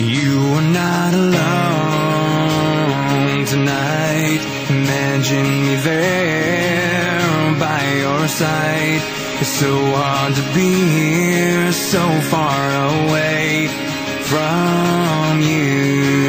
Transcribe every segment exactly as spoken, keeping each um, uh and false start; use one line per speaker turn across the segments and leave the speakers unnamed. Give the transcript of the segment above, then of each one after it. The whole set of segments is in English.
You are not alone tonight. Imagine me there by your side. It's so hard to be here, so far away from you.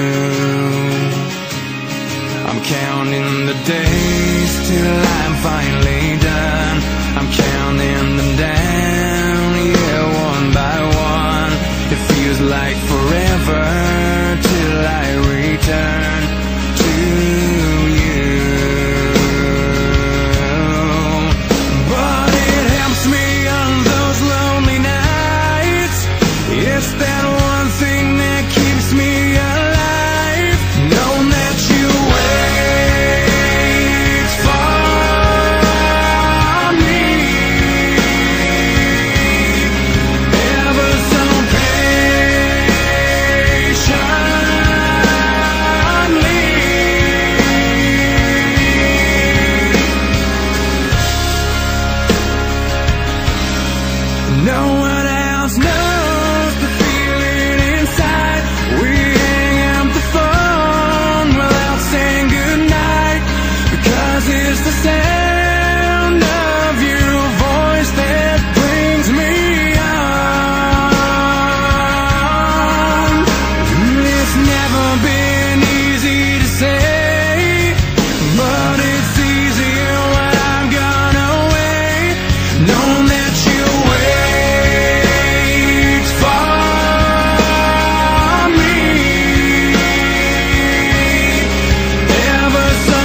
I'm counting the days till I'm finally done. I'm counting them down, yeah, one by one. It feels like forever till I return to you. But it helps me on those lonely nights. It's that one thing that keeps me alive, knowing that you wait for me ever so patiently. No one else knows the feeling inside. We hang up the phone without saying goodnight, because it's the sound of your voice that brings me on. It's never been easy to say, but it's easier when I'm gone away, knowing that you wait for me ever so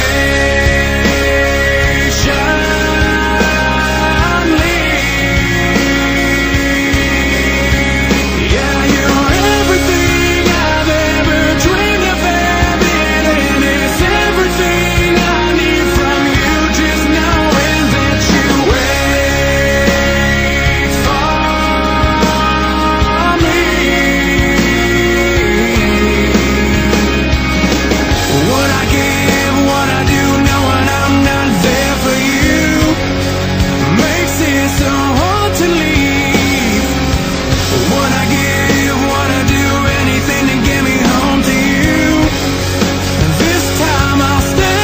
patiently. Yeah, you're everything I've ever dreamed of having, and it's everything I need from you. Just knowing that you wait for me. What I give, what I do, knowing I'm not there for you, makes it so hard to leave. What I give, what I do, anything to get me home to you. This time I'll stay.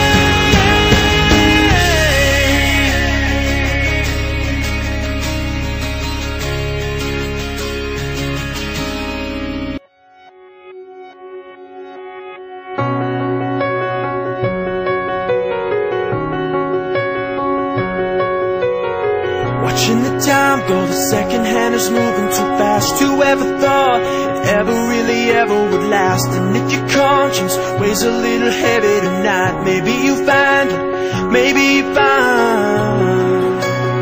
Watching the time go, the second hand is moving too fast. Whoever thought it ever really ever would last? And if your conscience weighs a little heavy tonight, maybe you find it, maybe you find.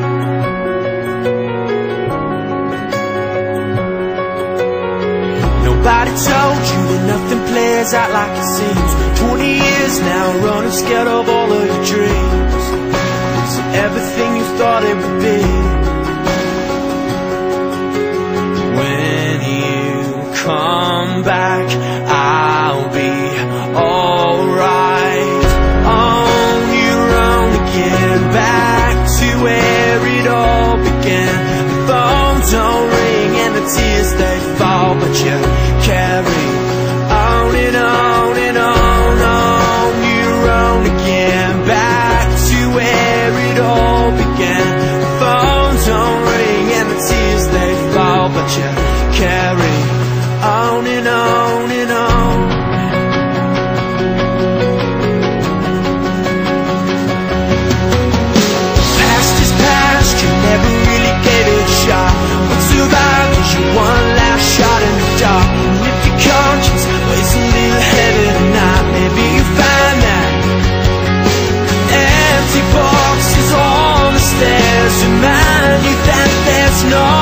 Nobody told you that nothing plays out like it seems. Twenty years now, running scared of all of your dreams. Is it everything you thought it would be? When you come back, I'll be alright. On your own again, back to where it all began. The phone don't ring and the tears they fall, but you carry on and on and on. On your own again, back to where it all began. The phone don't ring and the tears they fall, but you carry on and on and on. Past is past, you never really gave it a shot. What survived is your one last shot in the dark. And if your conscience weighs a little heavy tonight, maybe you find that empty boxes on the stairs remind you that there's no